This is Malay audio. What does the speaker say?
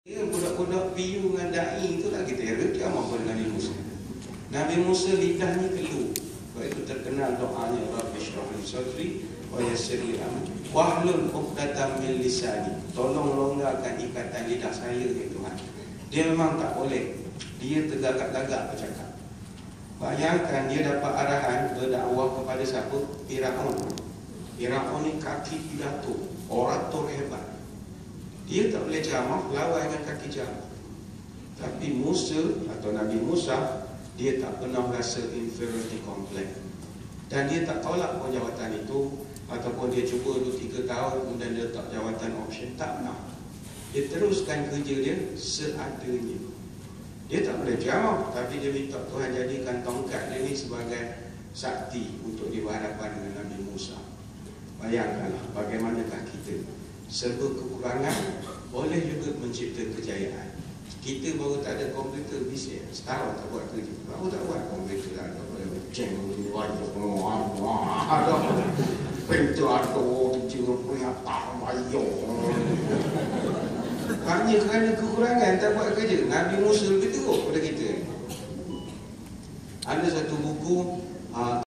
Budak-budak piyu dengan da'i itulah kita heran dia apa dengan Nabi Musa. Nabi Musa lidahnya keluh. Sebab itu terkenal doanya Rabbi syrah li sadri wa yassir li amri wahlul 'uqdatam min lisani. Tolong longgarkan ikatan lidah saya ya Tuhan. Dia memang tak boleh. Dia tergagap-gagap bercakap. Bayangkan dia dapat arahan berdakwah kepada siapa? Firaun. Firaun ni kaki pidato, orator hebat. Dia tak boleh ceramah, lawan dengan kaki ceramah. Tapi Musa atau Nabi Musa, dia tak pernah rasa inferiority complex. Dan dia tak tolak pun jawatan itu, ataupun dia cuba 2-3 tahun kemudian dia tak jawatan option, tak pernah. Dia teruskan kerja dia seadanya. Dia tak boleh ceramah, tapi dia minta Tuhan jadikan tongkat dia ni sebagai sakti untuk dia berhadapan dengan Nabi Musa. Bayangkanlah bagaimanakah kita serba kekurangan boleh juga mencipta kejayaan. Kita baru tak ada komputer bisnes, setahun tak buat kerja. Baru tak buat komputer lah, tak boleh ceng wajah semua. Ada pintu atau cuma punya tak bayar. Hanya kerana kekurangan tak buat kerja. Nabi Musa lebih teruk pada kita. Ada satu buku